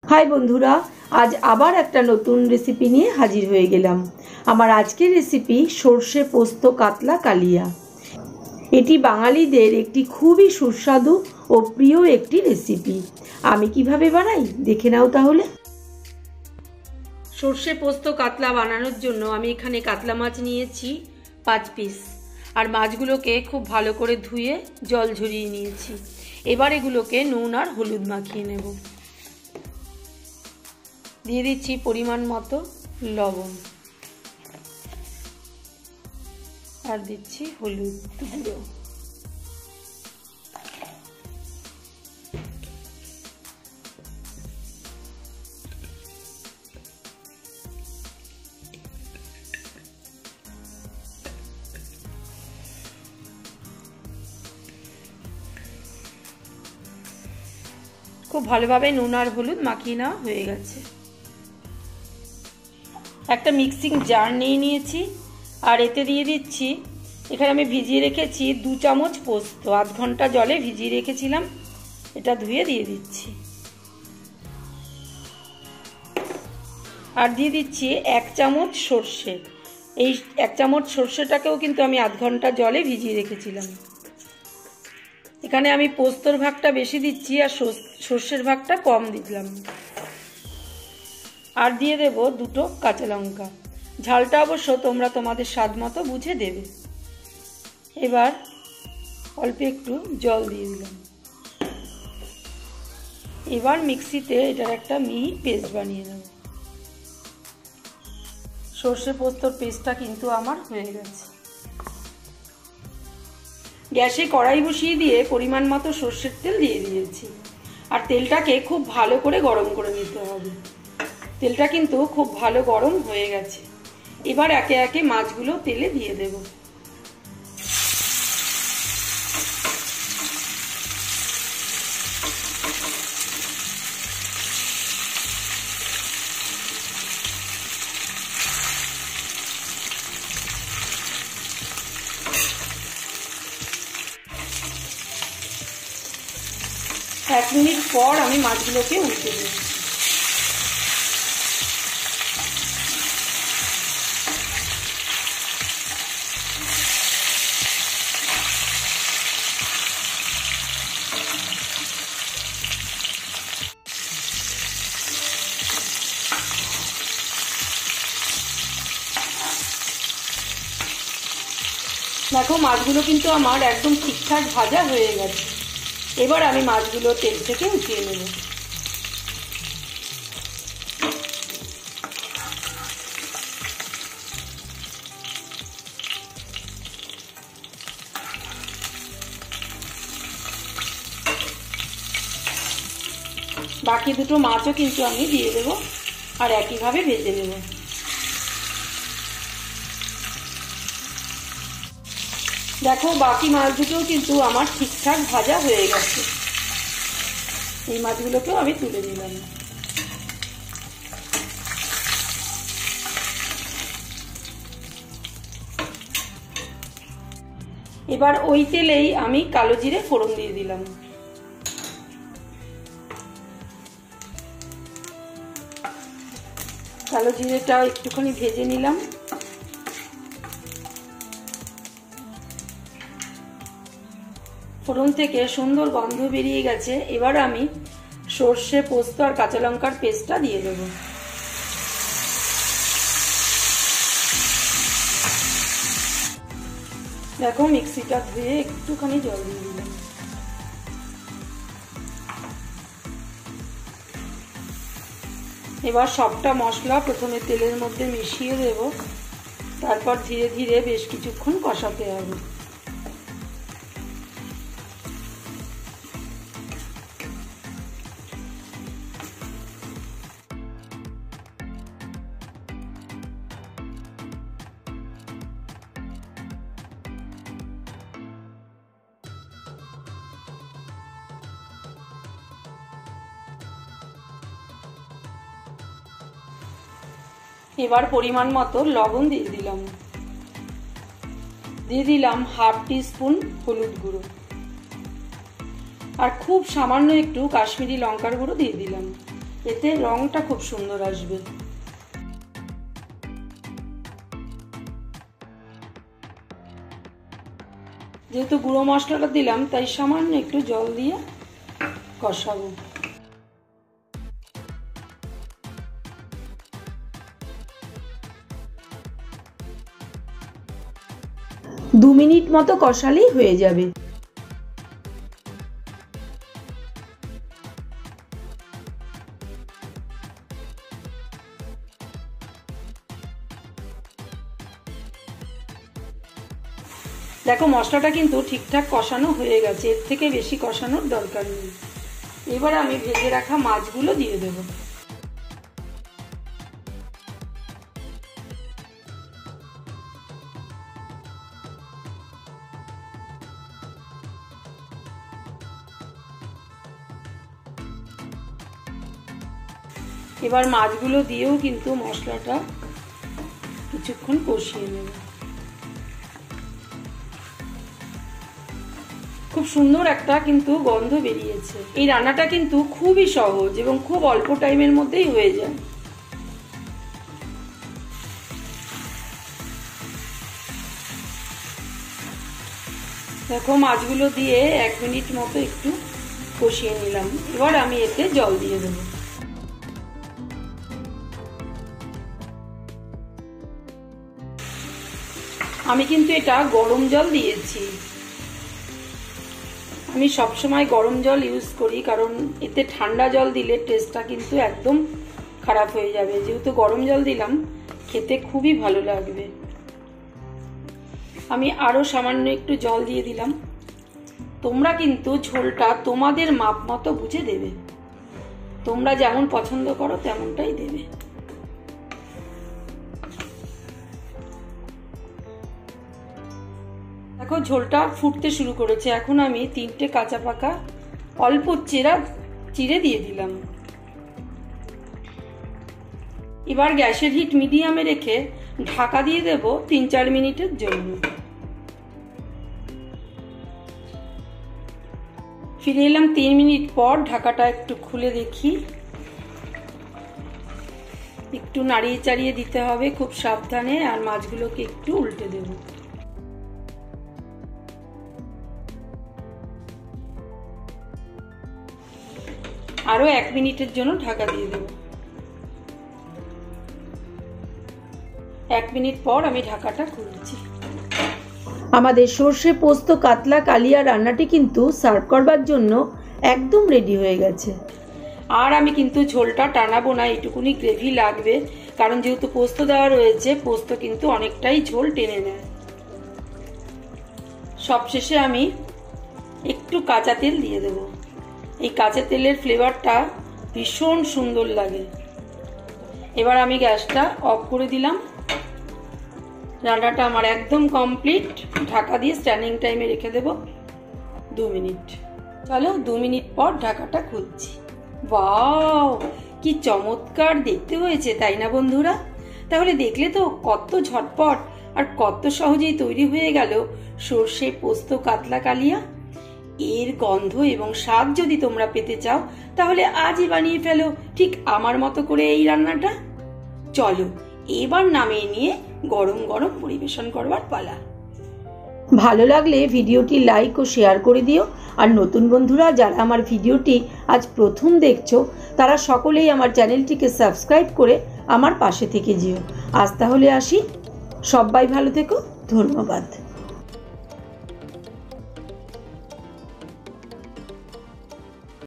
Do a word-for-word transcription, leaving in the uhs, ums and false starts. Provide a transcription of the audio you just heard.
High বন্ধুরা, আজ আবার একটা নতুন রেসিপি নিয়ে হাজির হয়ে গেলাম। আমার আজকের রেসিপি সর্ষে পোস্ত কাতলা কালিয়া। এটি বাঙালিদের একটি খুবই সুস্বাদু ও প্রিয় একটি রেসিপি। আমি কিভাবে বানাই দেখে নাও তাহলে। সর্ষে পোস্ত কাতলা বানানোর জন্য আমি এখানে কাতলা মাছ নিয়েছি পাঁচ পিস, আর মাছগুলোকে খুব ভালো করে ধুয়ে জল ঝরিয়ে নিয়েছি। এবার এগুলোকে নুন আর হলুদ মাখিয়ে নেব। দিয়ে দিচ্ছি পরিমাণ মতো লবণ, আর দিচ্ছি হলুদ গুঁড়ো। খুব ভালোভাবে নুন আর হলুদ মাখিয়ে নেওয়া হয়ে গেছে। একটা মিক্সিং জার নিয়ে নিয়েছি, আর এতে দিয়ে দিচ্ছি, এখানে আমি ভিজিয়ে রেখেছি দু চামচ পোস্ত। আধ ঘন্টা জলে ভিজিয়ে রেখেছিলাম, এটা ধুয়ে দিয়ে দিচ্ছি। আর দিয়ে দিচ্ছি এক চামচ সর্ষে। এই এক চামচ সর্ষেটাকেও কিন্তু আমি আধ ঘন্টা জলে ভিজিয়ে রেখেছিলাম। এখানে আমি পোস্তর ভাগটা বেশি দিচ্ছি আর সর্ষের ভাগটা কম দিলাম। আর দিয়ে দেব দুটো কাঁচা লঙ্কা। ঝালটা অবশ্য তোমরা তোমাদের স্বাদ মতো বুঝে দেবে। এবার অল্প একটু জল দিয়ে দিলাম। এবার মিক্সিতে এটার একটা মিহি পেস্ট বানিয়ে নেব। সর্ষে পোস্তর পেস্টটা কিন্তু আমার হয়ে গেছে। গ্যাসে কড়াই বসিয়ে দিয়ে পরিমাণ মতো সর্ষের তেল দিয়ে দিয়েছি, আর তেলটাকে খুব ভালো করে গরম করে নিতে হবে। তেলটা কিন্তু খুব ভালো গরম হয়ে গেছে। এবার একে একে মাছগুলো তেলে দিয়ে দেব। এক মিনিট পর আমি মাছগুলোকে উল্টে দেব। দেখো, মাছগুলো কিন্তু আমার একদম ঠিকঠাক ভাজা হয়ে গেছে। এবার আমি মাছগুলো তেল থেকে উঠিয়ে নেব। বাকি দুটো মাছও কিন্তু আমি দিয়ে দেব, আর একইভাবে ভেজে নেব। দেখো, বাকি মাছ দুটোও কিন্তু আমার ঠিকঠাক ভাজা হয়ে গেছে। এই মাছগুলোকেও আমি তুলে নিলাম। এবার ওই তেলেই আমি কালো জিরে ফোড়ন দিয়ে দিলাম। কালো জিরেটা একটুখানি ভেজে নিলাম। ফোড়ন থেকে সুন্দর গন্ধ বেরিয়ে গেছে। এবার আমি সর্ষে পোস্ত আর কাঁচা লঙ্কার পেস্টটা দিয়ে দেব। দেখো, মিক্সিটা ধুয়ে একটুখানি জল দিয়ে দিলাম। এবার সবটা মশলা প্রথমে তেলের মধ্যে মিশিয়ে দেব, তারপর ধীরে ধীরে বেশ কিছুক্ষণ কষাতে হবে। এবার পরিমাণ মতো লবণ দিয়ে দিলাম। দিয়ে দিলাম হাফ টি স্পুন হলুদ গুঁড়ো, আর খুব সামান্য একটু কাশ্মীরি লঙ্কার গুঁড়ো দিয়ে দিলাম। এতে রংটা খুব সুন্দর আসবে। যেহেতু গুঁড়ো মশলাটা দিলাম তাই সামান্য একটু জল দিয়ে কষাবো। দু মিনিট মতো কষালেই হয়ে যাবে। দেখো মশলাটা কিন্তু ঠিকঠাক কষানো হয়ে গেছে, এর থেকে বেশি কষানোর দরকার নেই। এবার আমি ভেজে রাখা মাছগুলো দিয়ে দেব। এবার মাছগুলো দিয়েও কিন্তু মশলাটা কিছুক্ষণ কষিয়ে নেব। খুব সুন্দর একটা কিন্তু গন্ধ বেরিয়েছে। এই রান্নাটা কিন্তু খুবই সহজ এবং খুব অল্প টাইমের মধ্যেই হয়ে যায়। দেখো মাছগুলো দিয়ে এক মিনিট মতো একটু কষিয়ে নিলাম। এবার আমি এতে জল দিয়ে দেবো। আমি কিন্তু এটা গরম জল দিয়েছি। আমি সবসময় গরম জল ইউজ করি, কারণ এতে ঠান্ডা জল দিলে টেস্টটা কিন্তু একদম খারাপ হয়ে যাবে। যেহেতু গরম জল দিলাম, খেতে খুবই ভালো লাগবে। আমি আরো সামান্য একটু জল দিয়ে দিলাম। তোমরা কিন্তু ঝোলটা তোমাদের মাপ মতো বুঝে দেবে, তোমরা যেমন পছন্দ করো তেমনটাই দেবে। দেখো ঝোলটা ফুটতে শুরু করেছে। এখন আমি তিনটে কাঁচা পাকা অল্প চেরা চিড়ে দিয়ে দিলাম। এবার গ্যাসের হিট মিডিয়ামে রেখে ঢাকা দিয়ে দেব তিন চার মিনিটের জন্য। ফিরে এলাম তিন মিনিট পর। ঢাকাটা একটু খুলে দেখি। একটু নাড়িয়ে চাড়িয়ে দিতে হবে খুব সাবধানে, আর মাছগুলোকে একটু উল্টে দেব। আরো এক মিনিটের জন্য ঢাকা দিয়ে দেব। এক মিনিট পর আমি ঢাকাটা খুলছি। আমাদের সর্ষে পোস্ত কাতলা কালিয়া রান্নাটি কিন্তু সার্ভ করবার জন্য একদম রেডি হয়ে গেছে। আর আমি কিন্তু ঝোলটা টানাবো না, এইটুকুনি গ্রেভি লাগবে, কারণ যেহেতু পোস্ত দেওয়া রয়েছে, পোস্ত কিন্তু অনেকটাই ঝোল টেনে নেয়। সবশেষে আমি একটু কাঁচা তেল দিয়ে দেব। এই কাঁচা তেলের ফ্লেভারটা ভীষণ সুন্দর লাগে। এবার আমি গ্যাসটা অফ করে দিলাম। রান্নাটা আমার একদম কমপ্লিট। ঢাকা দিয়ে স্ট্যান্ডিং টাইমে রেখে দেব দু মিনিট। চলো দু মিনিট পর ঢাকাটা খুলছি। ওয়াও, কি চমৎকার দেখতে হয়েছে, তাই না বন্ধুরা? তাহলে দেখলে তো কত ঝটপট আর কত সহজেই তৈরি হয়ে গেল সর্ষে পোস্ত কাতলা কালিয়া। এর গন্ধ এবং স্বাদ যদি তোমরা পেতে চাও, তাহলে আজই বানিয়ে ফেলো ঠিক আমার মতো করে এই রান্নাটা। চলো এবার নামিয়ে নিয়ে গরম গরম পরিবেশন করবার পালা। ভালো লাগলে ভিডিওটি লাইক ও শেয়ার করে দিও। আর নতুন বন্ধুরা যারা আমার ভিডিওটি আজ প্রথম দেখছো, তারা সকলেই আমার চ্যানেলটিকে সাবস্ক্রাইব করে আমার পাশে থেকে যেও। আজ তাহলে আসি, সবাই ভালো থেকো, ধন্যবাদ।